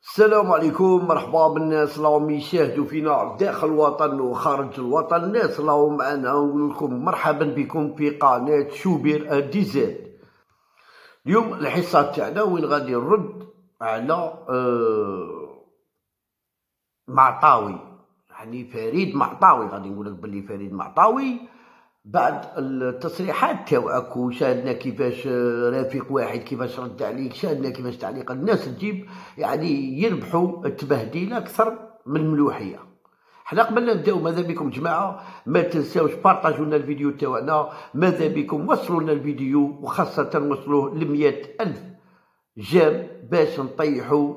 السلام عليكم، مرحبا بالناس اللي راهم يشاهدوا فينا داخل الوطن وخارج الوطن. الناس اللي راهم معنا نقول لكم مرحبا بكم في قناة شوبير دي زاد. اليوم الحصة تاعنا وين غادي نرد على معطاوي، يعني فريد معطاوي. غادي نقول لك بلي فريد معطاوي بعد التصريحات تاعك وشاهدنا كيفاش رفيق واحد كيفاش رد عليك، شاهدنا كيفاش تعليق الناس تجيب يعني يربحوا التبهديل اكثر من الملوحيه. حنا قبل لا نبداو ماذا بكم جماعه ما تنساوش بارطاجوا لنا الفيديو تاعنا، ماذا بكم وصلوا لنا الفيديو وخاصه وصلوه ل 100,000 جام باش نطيحوا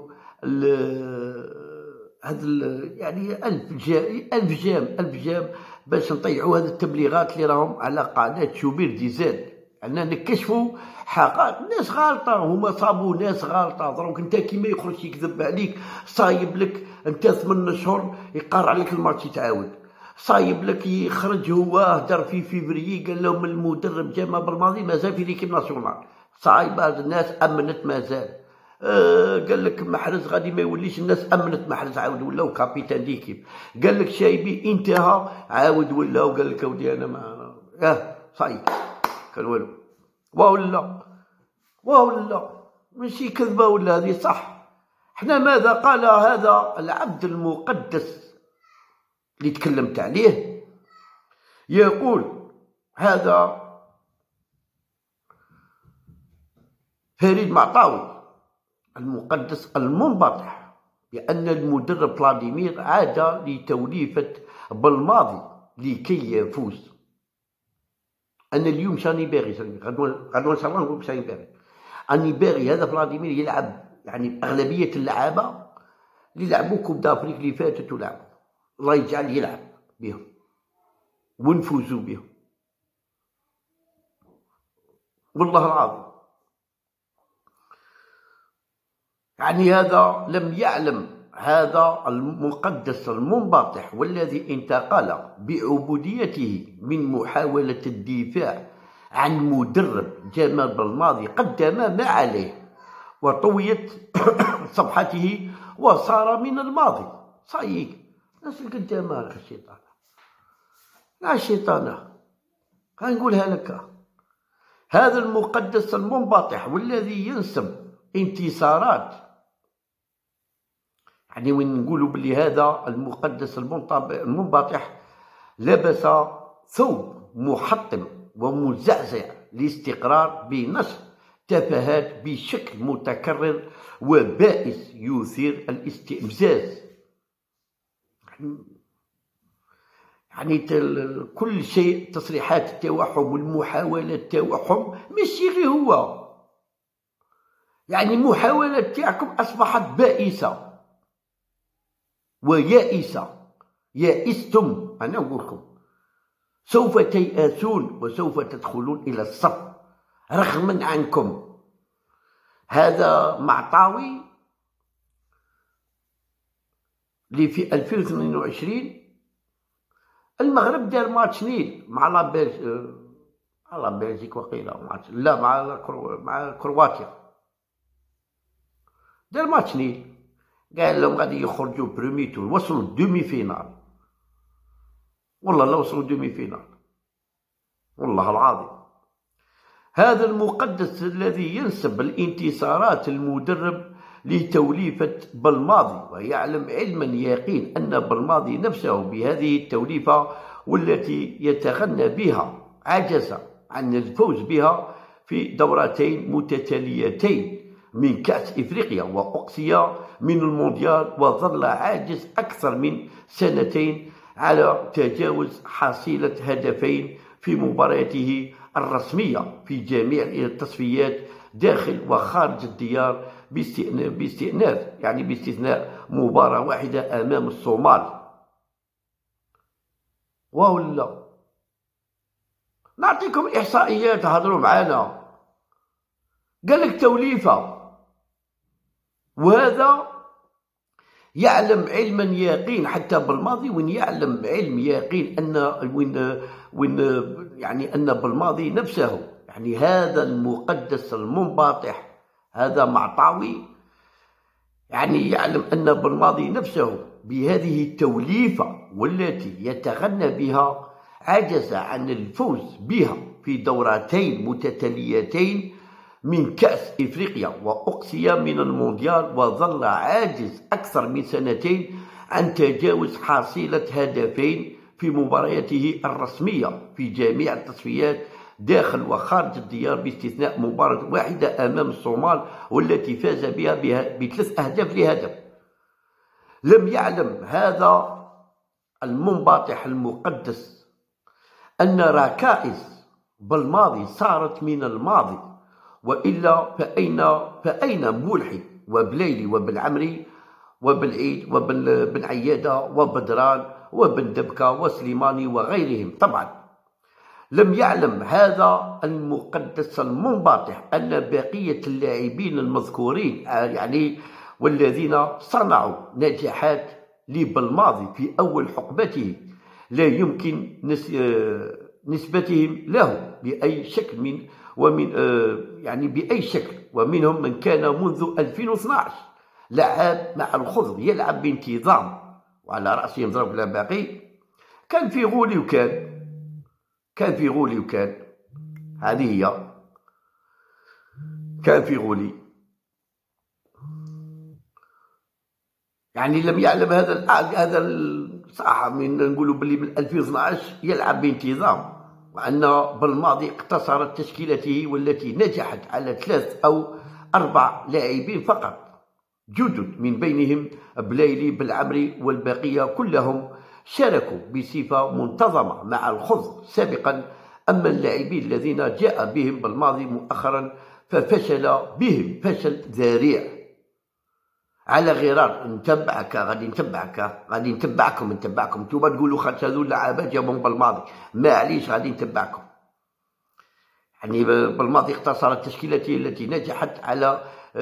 هذا يعني 1000 جام باش نطيعوا هذه التبليغات اللي راهم على قناه شوبير دي زاد. عندنا نكشفوا حقائق ناس غالطه، هما صابوا ناس غالطه. دروك انت كيما يخرج يكذب عليك، صايب لك انت 8 اشهر يقار عليك الماتش يتعاود، صايب لك يخرج هو هدر في فيفري قال لهم المدرب جامع بالماضي مازال في ليكيب ناسيونال، صايب هذه الناس امنت مازال. قال لك محرز غادي ما يوليش، الناس امنت محرز عاود ولاو كابيتان ديكيب. قال لك شايبي انتهى عاود ولاو، قال لك اودي انا ما صايب كان والو. ولا ماشي كذبه ولا هذه صح. احنا ماذا قال هذا العبد المقدس اللي تكلمت عليه؟ يقول هذا فريد معطاوي المقدس المنبطح بأن المدرب فلاديمير عاد لتوليفة بالماضي لكي يفوز. أنا اليوم شاني باغي غدوة إن شاء الله نقول شاني باغي أني باغي هذا فلاديمير يلعب يعني أغلبية اللعابة اللي لعبوا كوب دافريك اللي فاتت ولعبوا، الله يجعل يلعب بهم ونفوزوا بهم والله العظيم. يعني هذا لم يعلم هذا المقدس المنبطح والذي انتقل بعبوديته من محاولة الدفاع عن مدرب جمال بالماضي قدم ما عليه وطويت صفحته وصار من الماضي. صايق ناس القدامى الشيطان لا الشيطانة هنقولها لك. هذا المقدس المنبطح والذي ينسب انتصارات، يعني وين نقولوا بلي هذا المقدس المنبطح لبس ثوب محطم ومزعزع لاستقرار بنشر تفاهات بشكل متكرر وبائس يثير الاستفزاز. يعني كل شيء تصريحات التوحم والمحاولة التوحم ماشي غير هو، يعني المحاولة تاعكم أصبحت بائسة ويائسة. يائستم، أنا أقول لكم سوف تيأسون وسوف تدخلون إلى الصف رغما عنكم. هذا معطاوي اللي في 2022 المغرب دار ماتش نيل مع لا بلجيك وقيله لا مع كرواتيا، دار ماتش نيل قال لهم غادي يخرجوا برومي تور، وصلوا دومي فينال. والله لا وصلوا دومي فينال والله العظيم. هذا المقدس الذي ينسب الانتصارات المدرب لتوليفة بالماضي ويعلم علما يقين أن بالماضي نفسه بهذه التوليفة والتي يتغنى بها عجز عن الفوز بها في دورتين متتاليتين من كأس إفريقيا وأقصي من المونديال، وظل عاجز أكثر من سنتين على تجاوز حصيلة هدفين في مبارياته الرسمية في جميع التصفيات داخل وخارج الديار باستثناء مباراة واحدة أمام الصومال. ولا نعطيكم إحصائيات هضروا معانا. قال لك توليفة، وهذا يعلم علما يقين حتى بالماضي وين يعلم علم يقين أن يعني أن بالماضي نفسه، يعني هذا المقدس المنبطح هذا معطاوي يعني يعلم أن بالماضي نفسه بهذه التوليفة والتي يتغنى بها عجز عن الفوز بها في دورتين متتاليتين من كأس إفريقيا وأقصي من المونديال، وظل عاجز أكثر من سنتين عن تجاوز حصيلة هدفين في مبارياته الرسمية في جميع التصفيات داخل وخارج الديار، باستثناء مباراة واحدة أمام الصومال والتي فاز بها ب3 أهداف لهدف. لم يعلم هذا المنبطح المقدس أن ركائز بالماضي صارت من الماضي، وإلا فأين مولحي وبليلي وبالعمري وبالعيد وبن عيادة وبدران وبن دبكة وسليماني وغيرهم؟ طبعا لم يعلم هذا المقدس المنبطح أن بقية اللاعبين المذكورين يعني والذين صنعوا نجاحات بالماضي في أول حقبته لا يمكن نسبتهم له بأي شكل يعني بأي شكل، ومنهم من كان منذ 2012 لعب مع الخضر يلعب بانتظام، وعلى رأسهم ضرب لا باقي. كان في غولي وكان هذه هي، كان في غولي. يعني لم يعلم هذا صح من نقولوا باللي من 2012 يلعب بانتظام، وأن بالماضي اقتصرت تشكيلته والتي نجحت على 3 أو 4 لاعبين فقط جدد، من بينهم بلايلي بالعمري، والبقية كلهم شاركوا بصفة منتظمة مع الخضر سابقا. أما اللاعبين الذين جاء بهم بالماضي مؤخرا ففشل بهم فشل ذريع. على غرار نتبعك غادي نتبعكم نتوما تقولوا خاطر هذو اللعابه جابهم بالماضي، معليش غادي نتبعكم. يعني بالماضي اختصرت تشكيلته التي نجحت على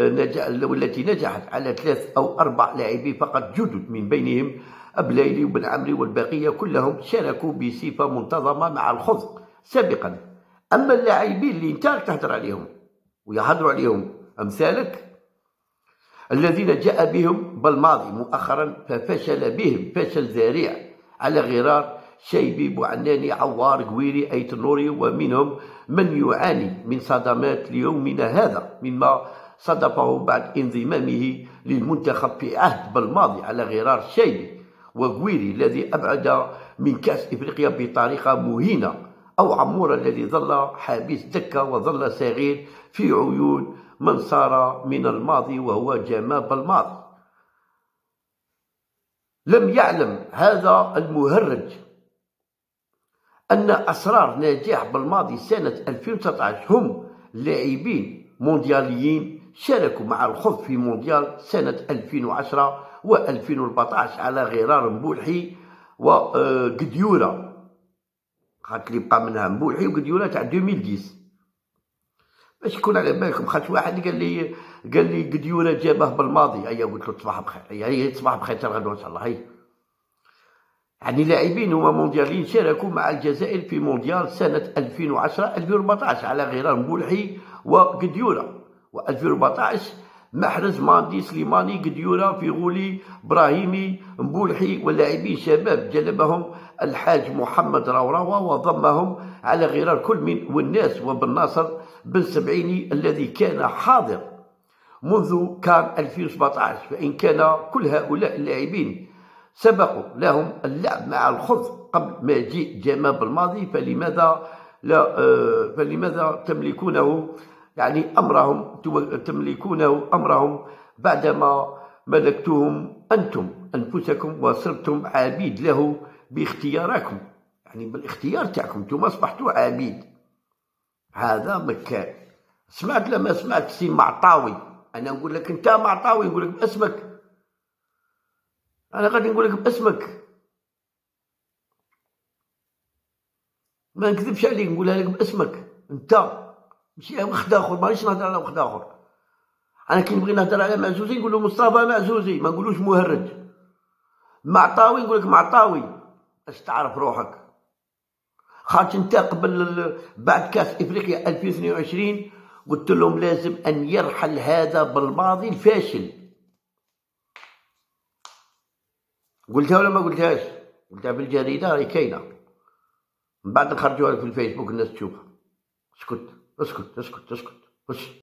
3 أو 4 لاعبين فقط جدد، من بينهم بلايلي وبن عمري، والبقية كلهم شاركوا بصفة منتظمة مع الخضر سابقا. أما اللاعبين اللي انت تهدر عليهم ويهضروا عليهم أمثالك الذين جاء بهم بالماضي مؤخرا ففشل بهم فشل ذريع، على غرار شيبي، بوعناني، عوار، قويري، أيت النوري، ومنهم من يعاني من صدمات ليومنا هذا مما صدفه بعد انضمامه للمنتخب في عهد بالماضي، على غرار شيبي وقويري الذي أبعد من كأس إفريقيا بطريقة مهينة، أو عمور الذي ظل حابس دكة وظل صغير في عيون من صار من الماضي وهو جمال بالماضي. لم يعلم هذا المهرج أن أسرار نجاح بالماضي سنة 2019 هم لاعبين موندياليين شاركوا مع الخضر في مونديال سنة 2010 و2014 على غرار مبولحي وقديورة، خاطر اللي بقى منها مبولحي وقديورة تاع 2010. باش يكون على بالكم، خاطر واحد قال لي قديورة جابه بالماضي، أيا قلت له تصبح بخير، هي تصبح بخير حتى غدوة إن شاء الله. هي يعني لاعبين هما موندياليين شاركوا مع الجزائر في مونديال سنة 2010 2014 على غرار مبولحي وقديورة، و2014 محرز، ماندي، سليماني، قديورة، في غولي، إبراهيمي، مبولحي، واللاعبين شباب جلبهم الحاج محمد راوراوة وضمهم على غرار كل من والناس وبن ناصر بن سبعيني الذي كان حاضر منذ كان 2017. فإن كان كل هؤلاء اللاعبين سبقوا لهم اللعب مع الخضر قبل مجيء جمال بالماضي، فلماذا تملكونه يعني تملكونه أمرهم بعدما ملكتهم أنتم أنفسكم وصرتم عبيد له باختياركم، يعني بالاختيار تاعكم انتم أصبحتوا عبيد. هذا مكان. سمعت لما سمعت سي معطاوي، أنا نقول لك أنت معطاوي، نقول لك باسمك، أنا غادي نقول لك باسمك، ما نكذبش عليك، نقولها لك باسمك أنت، ماشي واحد آخر، مانيش نهضر على واحد آخر. أنا كي نبغي نهضر على معزوزي نقول له مصطفى معزوزي، ما نقولوش مهرج. معطاوي نقول لك معطاوي باش تعرف روحك، خاطر أنت قبل بعد كاس إفريقيا 2022 قلت لهم لازم أن يرحل هذا بالماضي الفاشل، قلتها ولا ما قلتهاش؟ قلتها في الجريدة، راهي كاينة، من بعد نخرجوها في الفيسبوك الناس تشوفها. اسكت اسكت اسكت اسكت.